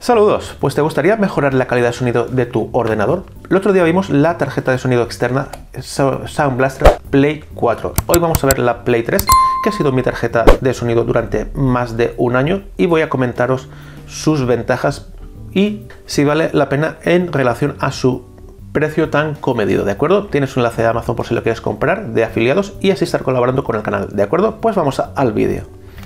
Saludos, pues ¿te gustaría mejorar la calidad de sonido de tu ordenador? El otro día vimos la tarjeta de sonido externa Sound Blaster Play 4. Hoy vamos a ver la Play 3, que ha sido mi tarjeta de sonido durante más de un año, y voy a comentaros sus ventajas y si vale la pena en relación a su precio tan comedido, ¿de acuerdo? Tienes un enlace de Amazon por si lo quieres comprar, de afiliados, y así estar colaborando con el canal, ¿de acuerdo? Pues vamos al vídeo.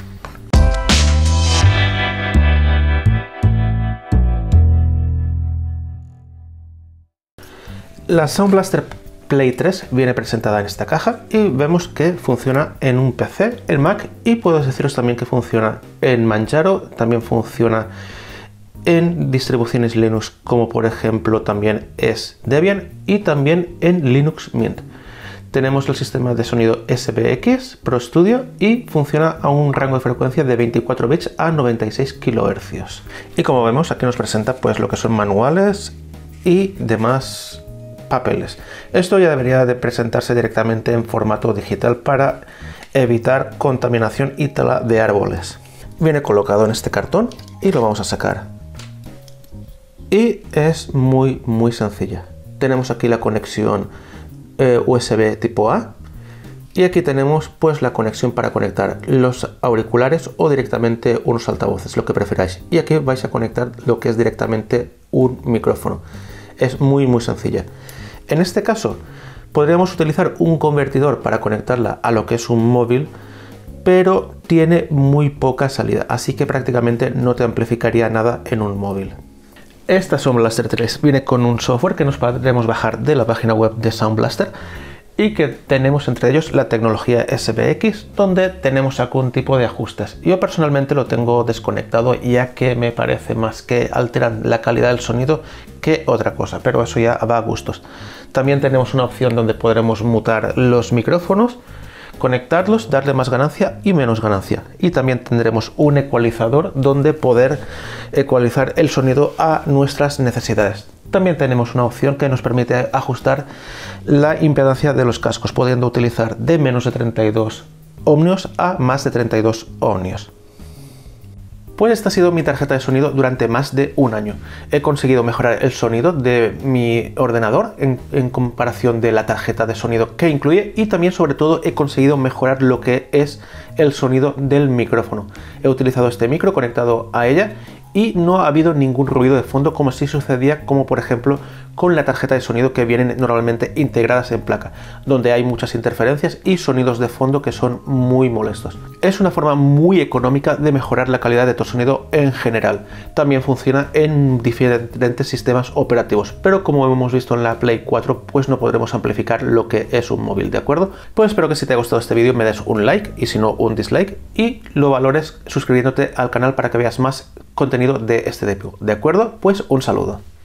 La Sound Blaster Play 3 viene presentada en esta caja y vemos que funciona en un PC, en Mac, y puedo deciros también que funciona en Manjaro, también funciona en distribuciones Linux como por ejemplo también es Debian, y también en Linux Mint. Tenemos el sistema de sonido SPX Pro Studio y funciona a un rango de frecuencia de 24 bits a 96 kHz. Y como vemos aquí nos presenta pues lo que son manuales y demás papeles. Esto ya debería de presentarse directamente en formato digital para evitar contaminación y tala de árboles. Viene colocado en este cartón y lo vamos a sacar. Y es muy sencilla. Tenemos aquí la conexión USB tipo A, y aquí tenemos pues la conexión para conectar los auriculares o directamente unos altavoces, lo que preferáis. Y aquí vais a conectar lo que es directamente un micrófono. Es muy sencilla. En este caso podríamos utilizar un convertidor para conectarla a lo que es un móvil, pero tiene muy poca salida, así que prácticamente no te amplificaría nada en un móvil. Esta Sound Blaster 3 viene con un software que nos podremos bajar de la página web de Sound Blaster, y que tenemos entre ellos la tecnología SPX, donde tenemos algún tipo de ajustes. Yo personalmente lo tengo desconectado, ya que me parece más que alteran la calidad del sonido que otra cosa, pero eso ya va a gustos. También tenemos una opción donde podremos mutar los micrófonos, conectarlos, darle más ganancia y menos ganancia, y también tendremos un ecualizador donde poder ecualizar el sonido a nuestras necesidades. También tenemos una opción que nos permite ajustar la impedancia de los cascos, pudiendo utilizar de menos de 32 ohmios a más de 32 ohmios. Pues esta ha sido mi tarjeta de sonido durante más de un año. He conseguido mejorar el sonido de mi ordenador en comparación de la tarjeta de sonido que incluye, y también sobre todo he conseguido mejorar lo que es el sonido del micrófono. He utilizado este micro conectado a ella y no ha habido ningún ruido de fondo, como si sucedía como por ejemplo con la tarjeta de sonido que vienen normalmente integradas en placa, donde hay muchas interferencias y sonidos de fondo que son muy molestos. Es una forma muy económica de mejorar la calidad de tu sonido en general. También funciona en diferentes sistemas operativos, pero como hemos visto en la Play 4 pues no podremos amplificar lo que es un móvil, ¿de acuerdo? Pues espero que si te ha gustado este vídeo me des un like, y si no un dislike, y lo valores suscribiéndote al canal para que veas más contenido de este tipo, ¿de acuerdo? Pues un saludo.